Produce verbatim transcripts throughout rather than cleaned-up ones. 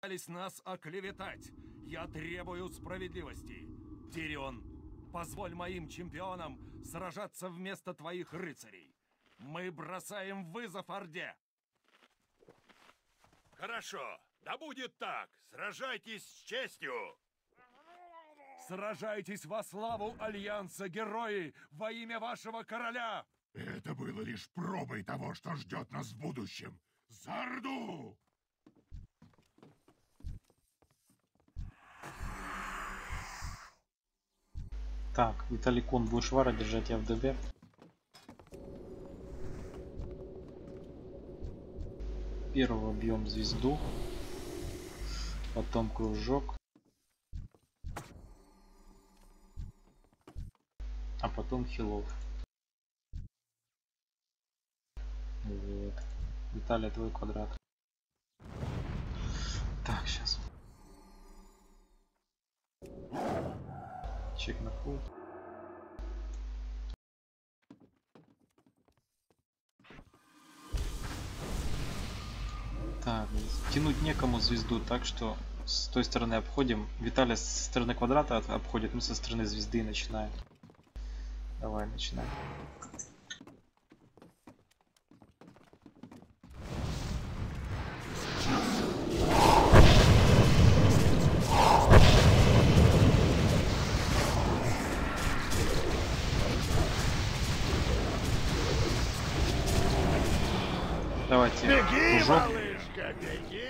Пытались нас оклеветать. Я требую справедливости. Тирион, позволь моим чемпионам сражаться вместо твоих рыцарей. Мы бросаем вызов Орде. Хорошо, да будет так. Сражайтесь с честью. Сражайтесь во славу Альянса, герои, во имя вашего короля. Это было лишь пробой того, что ждет нас в будущем. За Орду! Так, Виталий Кун, будешь вара держать, я в ДБ. Первого бьем звезду, потом кружок, а потом хилов. Вот. Виталий, твой квадрат. Так, сейчас. Чек на пул. Так, тянуть некому звезду, так что с той стороны обходим. Виталий со стороны квадрата обходит, мы со стороны звезды начинаем. Давай, начинаем. Давайте. Беги, кружок. малышка, беги!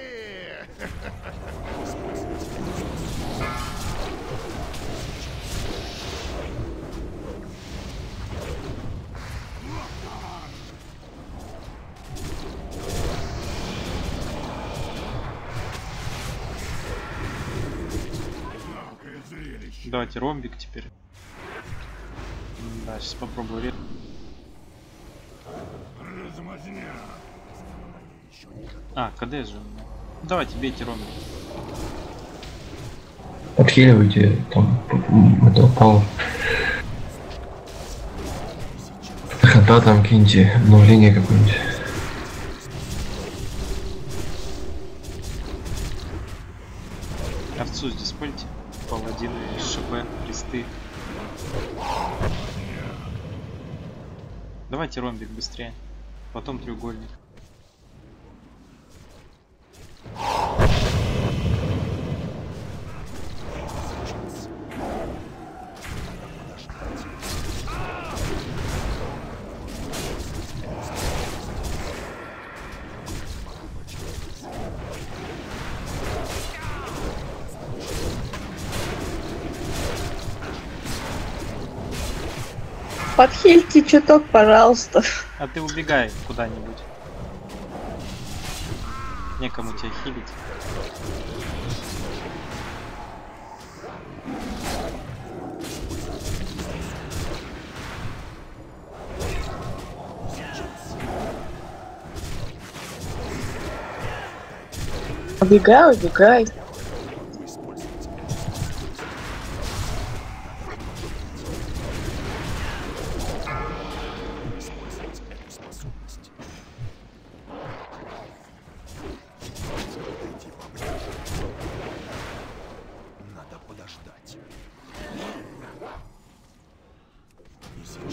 Давайте ромбик теперь. Да, сейчас попробую резать. А, КД же. Давайте, бейте ромбик. Отхиливайте там этого пала. Хода там киньте, обновление какое-нибудь. Овцу здесь польте. Паладины, ШП, кресты. Давайте ромбик быстрее. Потом треугольник. Подхильте чуток, пожалуйста. А ты убегай куда-нибудь. Некому тебя хилить. Убегай, убегай. Надо подождать. И сейчас.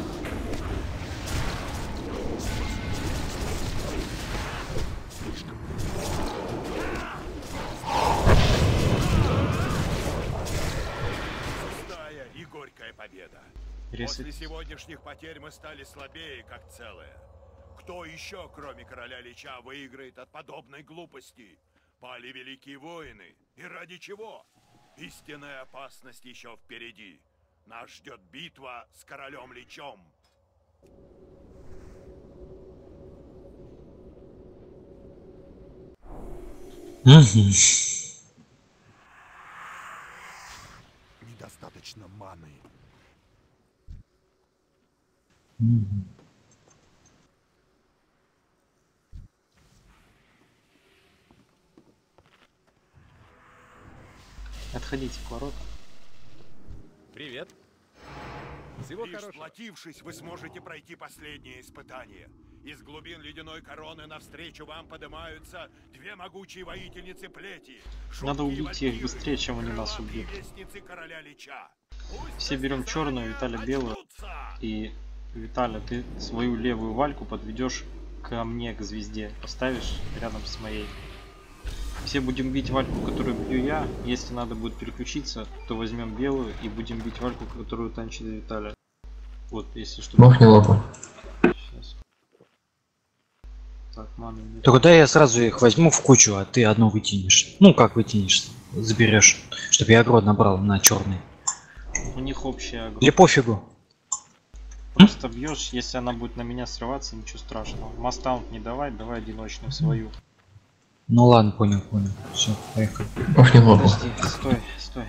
Слишком. Пустая и горькая победа. Ресет. После сегодняшних потерь мы стали слабее, как целое. Кто еще, кроме короля Лича, выиграет от подобной глупости? Пали великие воины. И ради чего? Истинная опасность еще впереди. Нас ждет битва с королем Личом. Недостаточно маны. Отходите к воротам. Привет. Всего Лишь хорошего. сплотившись, вы сможете пройти последнее испытание. Из глубин ледяной короны навстречу вам поднимаются две могучие воительницы плети. Надо убить их быстрее, чем они нас убьют. Короля Лича. Все берем черную, Виталя белую. И Виталя, ты свою левую вальку подведешь ко мне, к звезде. Поставишь рядом с моей. Все будем бить вальку, которую бью я. Если надо будет переключиться, то возьмем белую и будем бить вальку, которую танчит Виталя. Вот, если что. Махни лапу. Сейчас. Так, маны нет. Тогда я сразу их возьму в кучу, а ты одну вытянешь. Ну как вытянешь? Заберешь, чтобы я агро набрал на черный. У них общая агро. Или пофигу. Просто бьешь, если она будет на меня срываться, ничего страшного. Мастаунт не давай, давай одиночную свою. Ну ладно, понял, понял. Все, поехали. Махни лапу. Подожди, стой, стой.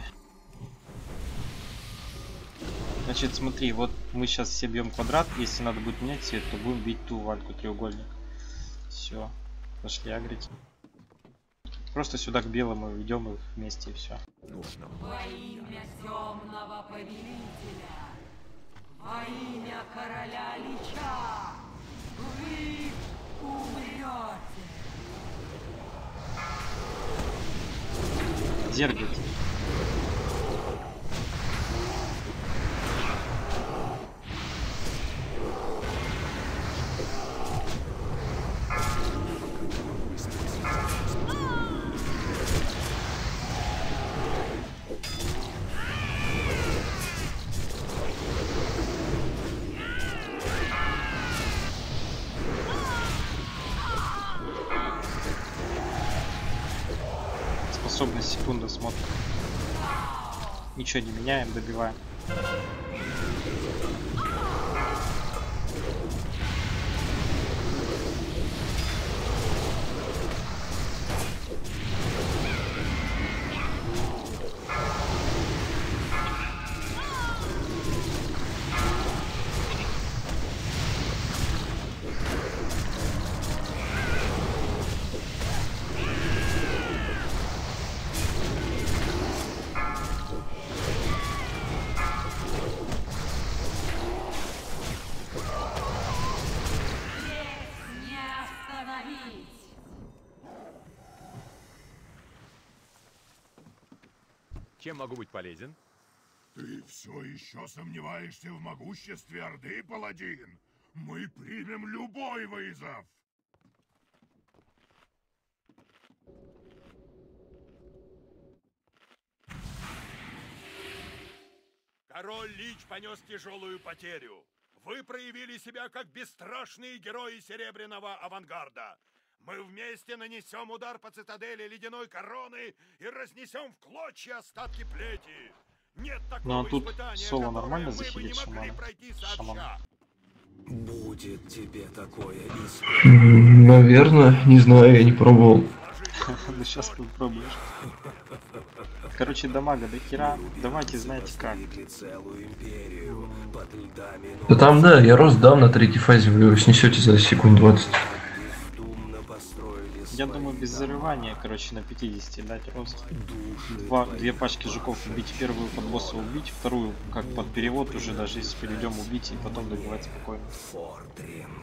Значит, смотри, вот мы сейчас все бьем квадрат. Если надо будет менять цвет, то будем бить ту вальку, треугольник. Все, пошли агрить. Просто сюда к белому ведем их вместе и все. Во имя темного повелителя, во имя короля Лича, вы умрете. Зергит. Способность секунды смотрим. Ничего не меняем, добиваем. Чем могу быть полезен? Ты все еще сомневаешься в могуществе Орды, паладин? Мы примем любой вызов! Король Лич понес тяжелую потерю. Вы проявили себя как бесстрашные герои Серебряного авангарда. Мы вместе нанесем удар по цитадели Ледяной Короны и разнесем в клочья остатки плети. Нет такого Ну а тут испытания, Соло нормально мы бы захилит не могли шамана? пройти Шаман. сообща. Будет тебе такое испытание. М, Наверное, не знаю, я не пробовал. Ну сейчас попробуешь. Короче, дамага до хера. Давайте, знаете как. Целую империю под льдами, Да там, да, я рост дам на третьей фазе, вы его снесете за секунд двадцать. бездумно построили Я думаю, без зарывания, короче, на пятидесяти дать рост. Два, две пачки жуков убить, первую под босса убить, вторую как под перевод уже, даже если перейдем, убить и потом добивать спокойно. Фордринг.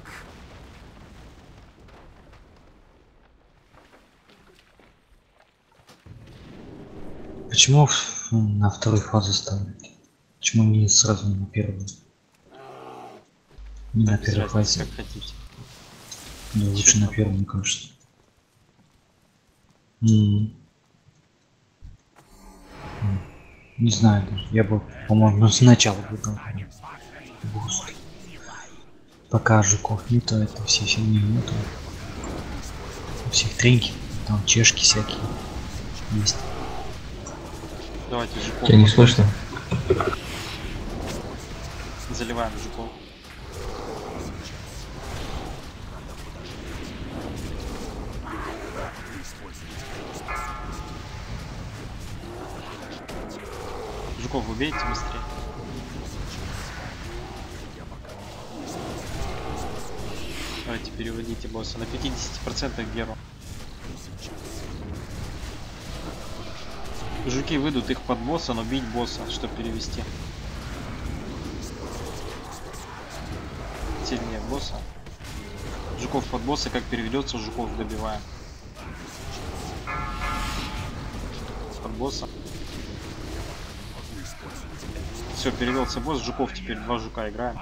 Почему на вторую фазу ставить? Почему не сразу на первую? Не на Без первой разницы, фазе. как хотите. Да, лучше Честно. на первую, мне кажется. М. М. Не знаю даже. Я бы, по-моему, сначала выбрал. Буст. Пока жуков нету, это все фигни нету. У всех тренки, там чешки всякие есть. Давайте жуков. Тебя не слышно? Заливаем жуков. Жуков убейте быстрее. Давайте переводите босса на пятидесяти процентах геру. Жуки выйдут их под босса, но бить босса, чтобы перевести. Сильнее босса. Жуков под босса, как переведется, жуков добиваем. Под босса. Все, перевелся босс, жуков теперь два жука играем.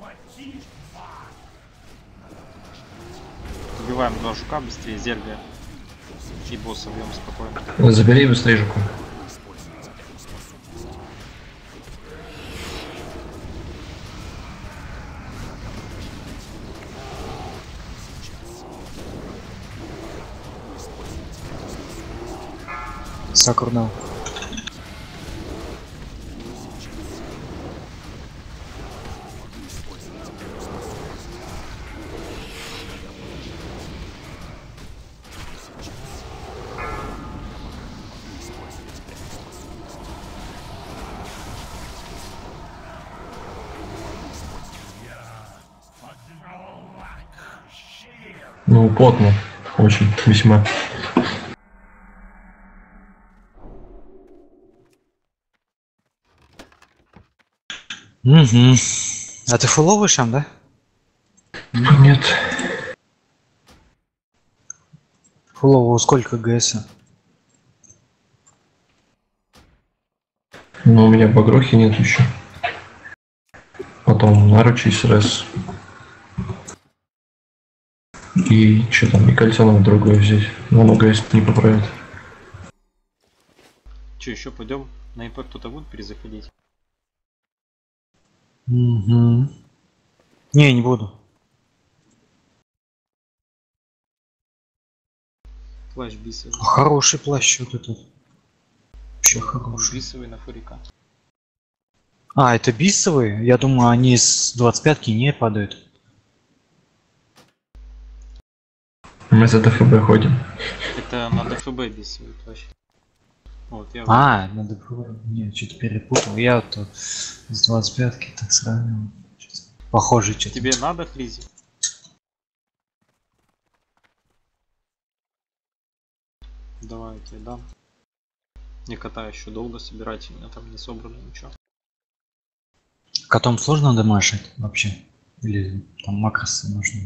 Убиваем два жука быстрее, зельга. И босса бьем спокойно. Забери быстрее жуку. Сакурнал. Ну, плотно. Очень, весьма. Угу. А ты фуловый шам, да? Нет. Фулового сколько ГС? Но у меня багрохи нет еще. Потом наручи срез. И что там, и кольцо надо другое взять. Но оно ГС не поправит. Че, еще пойдем? На импакт кто-то будет перезаходить? Угу. Не, не буду. Плащ бисовый. Хороший плащ вот этот. Вообще хороший. Бисовый на фурика. А, это бисовые? Я думаю, они с двадцать пятки не падают. Мы за ДФБ ходим. Это на ДФБ бисовый плащ. Вот, я А, надо было. Не, что-то перепутал. Я вот тут с двадцать пятки так сравнил. Похоже, что-то. Тебе надо фризи? Давай, я тебе дам. Не кота еще долго собирать, у меня там не собрано ничего. Котом сложно дамажить вообще? Или там макросы нужны?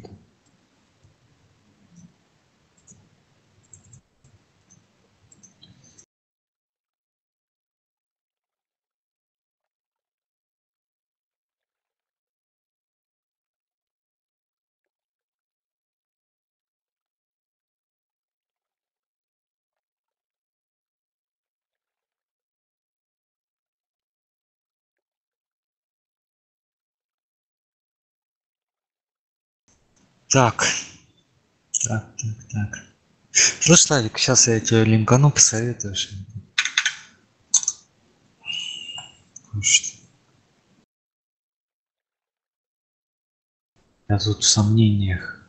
Так. Так, так, так. Слушай, Славик, сейчас я тебе линкану посоветуешь. Слушай. Я тут в сомнениях.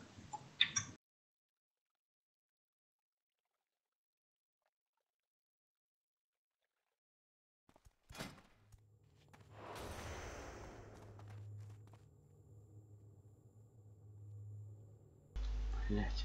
Блять.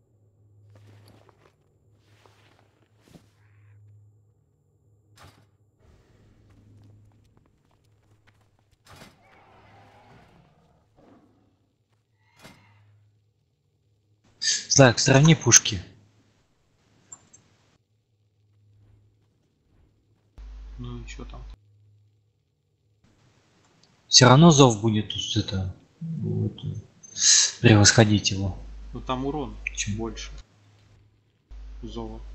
Так, сравни пушки. Ну и что там? Все равно зов будет тут это вот, превосходить его. Ну там урон Чем? больше. Зова.